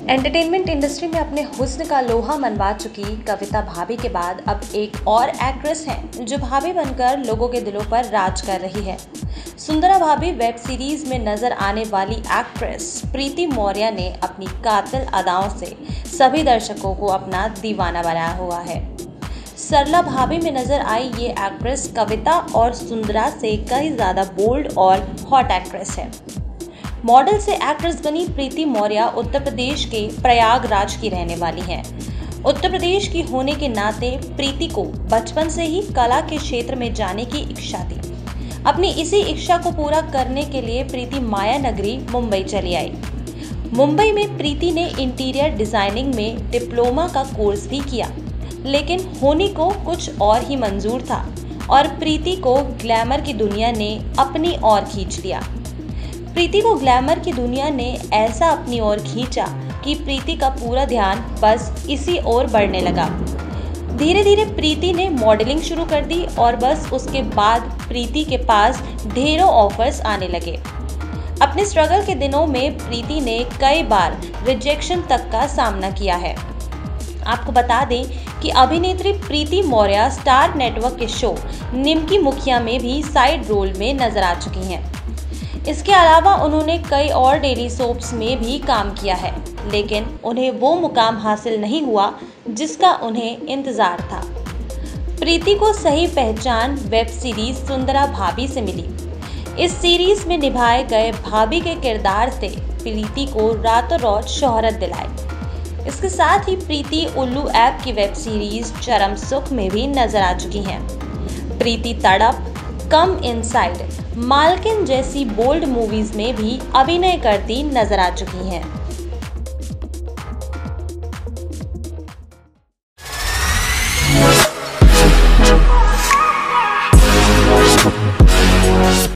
Entertainment industry में अपने हुस्न का लोहा मनवा चुकी कविता भाभी के बाद अब एक और एक्ट्रेस हैं जो भाभी बनकर लोगों के दिलों पर राज कर रही है। सुंदरा भाभी वेब सीरीज में नजर आने वाली एक्ट्रेस प्रीति मौर्य ने अपनी कातिल अदाओं से सभी दर्शकों को अपना दीवाना बनाया हुआ है। सरला भाभी में नजर आई ये एक्ट्रेस कविता और सुंदरा से कई ज्यादा बोल्ड और हॉट एक्ट्रेस है। मॉडल से एक्ट्रेस बनी प्रीति मौर्य उत्तर प्रदेश के प्रयागराज की रहने वाली हैं। उत्तर प्रदेश की होने के नाते प्रीति को बचपन से ही कला के क्षेत्र में जाने की इच्छा थी। अपनी इसी इच्छा को पूरा करने के लिए प्रीति माया नगरी मुंबई चली आई। मुंबई में प्रीति ने इंटीरियर डिजाइनिंग में डिप्लोमा का कोर्स भी किया, लेकिन होनी को कुछ और ही मंजूर था और प्रीति को ग्लैमर की दुनिया ने अपनी ओर खींच लिया। प्रीति को ग्लैमर की दुनिया ने ऐसा अपनी ओर खींचा कि प्रीति का पूरा ध्यान बस इसी ओर बढ़ने लगा। धीरे धीरे प्रीति ने मॉडलिंग शुरू कर दी और बस उसके बाद प्रीति के पास ढेरों ऑफर्स आने लगे। अपने स्ट्रगल के दिनों में प्रीति ने कई बार रिजेक्शन तक का सामना किया है। आपको बता दें कि अभिनेत्री प्रीति मौर्य स्टार नेटवर्क के शो निमकी मुखिया में भी साइड रोल में नजर आ चुकी हैं। इसके अलावा उन्होंने कई और डेली सोप्स में भी काम किया है, लेकिन उन्हें वो मुकाम हासिल नहीं हुआ जिसका उन्हें इंतजार था। प्रीति को सही पहचान वेब सीरीज सुंदरा भाभी से मिली। इस सीरीज में निभाए गए भाभी के किरदार से प्रीति को रातों रात शोहरत दिलाई। इसके साथ ही प्रीति उल्लू ऐप की वेब सीरीज चरम सुख में भी नजर आ चुकी हैं। प्रीति तड़प, कम इनसाइड, मालकिन जैसी बोल्ड मूवीज में भी अभिनय करती नजर आ चुकी हैं।